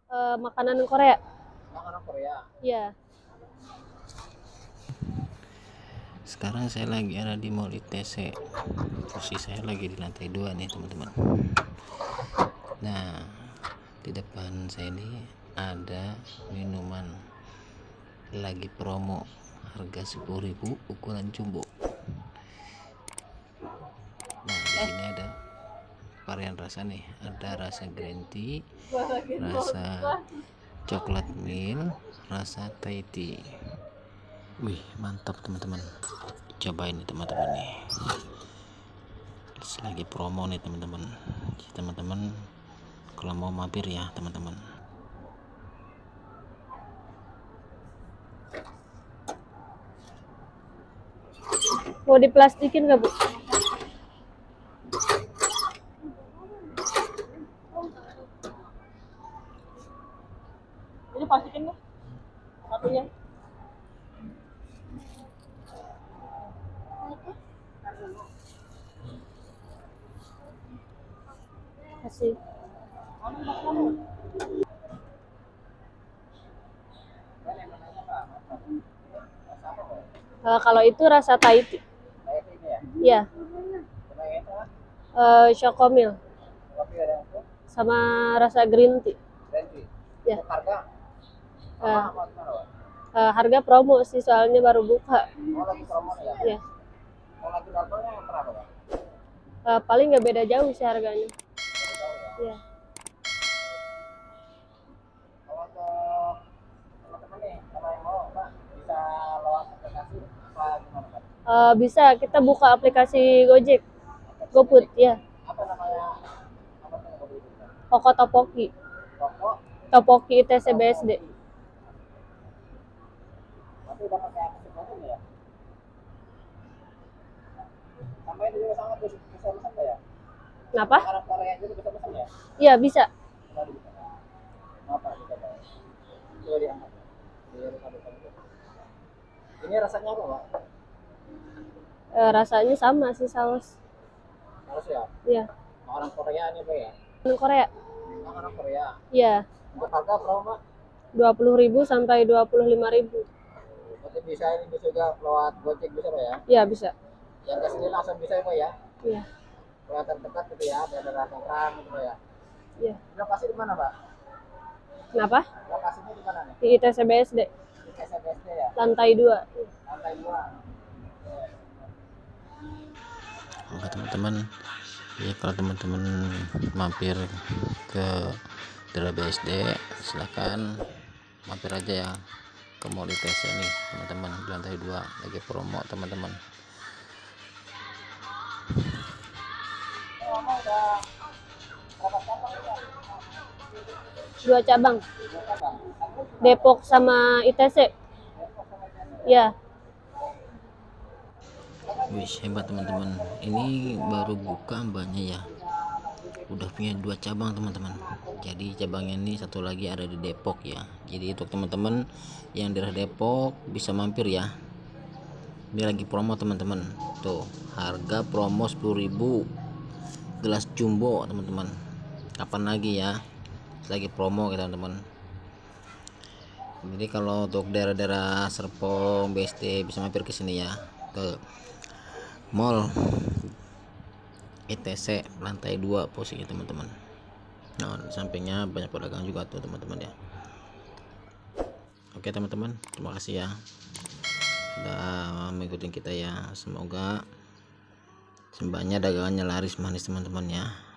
Makanan Korea. Makanan Korea. Iya. Sekarang saya lagi ada di Mall ITC. Posisi saya lagi di lantai 2 nih teman-teman. Nah, di depan saya ini ada minuman lagi promo harga 10.000 ukuran jumbo. Nah, di sini ada varian rasa nih, ada rasa green tea, rasa coklat milk, rasa Thai tea. Wih, mantap teman-teman. Cobain nih teman-teman nih. Lagi promo nih teman-teman. Jadi teman-teman kalau mau mampir ya teman-teman. Mau diplastikin nggak, Bu? Ini plastikin nih. Satunya. Kasih. Kalau itu rasa Thai tea. Kayak ini ya. Iya. Sama yang itu kan. Chokomil Kopi ada yang itu. sama rasa green tea. Randy. Ya. Untuk harga Eh, apa gimana, Pak? harga promo sih soalnya baru buka. Oh, lagi promo ya. Iya. Kalau lagi normalnya yang berapa, Pak? Paling nggak beda jauh sih harganya. Baru tahu ya. Iya. Kalau untuk teman-teman nih, kalau yang mau, Pak, bisa lewat aplikasi apa gimana, Pak? Bisa kita buka aplikasi Gojek, GoFood, ya. Apa namanya? Apa tuh yang itu? Toko Topoki, Toko. Topoki ITC BSD. Tapi udah pakai aplikasi ini ya. Sampai itu juga sangat bisa pesan ya. Kenapa? Makanan Korea juga bisa pesan ya. Iya bisa. Coba bisa. Apa kita tahu? Coba diangkat. Ini rasanya apa, Pak? Rasanya sama sih saus. Harus ya. Iya. Makanan Korea ini, Pak ya. Makanan Korea. Makanan Korea. Iya. Untuk harga berapa, Pak? 20.000 sampai 25.000. Berarti bisa ini bisa juga lewat Gojek bisa, Pak ya? Iya bisa. Yang ke sini langsung bisa ya, Pak ya? Iya. Lewat terdekat gitu ya, daerah Tangerang gitu, Pak ya. Iya. Lokasi di mana, Pak? Kenapa? Lokasinya di mana nih? Di ITC BSD, Di SMSD ya? lantai 2. Lantai 2. Oke teman-teman, ya kalau teman-teman mampir ke daerah BSD silahkan mampir aja ya ke Mall ITC nih teman-teman, di lantai 2 lagi promo teman-teman. Dua cabang. Depok sama ITC. Ya. Wih, hebat teman-teman, ini baru buka mbaknya ya, udah punya 2 cabang teman-teman. Jadi cabangnya ini satu lagi ada di Depok ya. Jadi untuk teman-teman yang daerah Depok bisa mampir ya. Ini lagi promo teman-teman. Tuh, harga promo 10.000 gelas jumbo teman-teman. Kapan lagi ya? Lagi promo kita teman-teman. Jadi kalau untuk daerah-daerah Serpong, BSD bisa mampir ke sini ya. Ke Mall ITC lantai 2 posisinya teman-teman. Nah, di sampingnya banyak pedagang juga tuh teman-teman ya. Oke teman-teman, terima kasih ya udah mengikuti kita ya. Semoga sembahnya dagangannya laris manis teman-teman ya.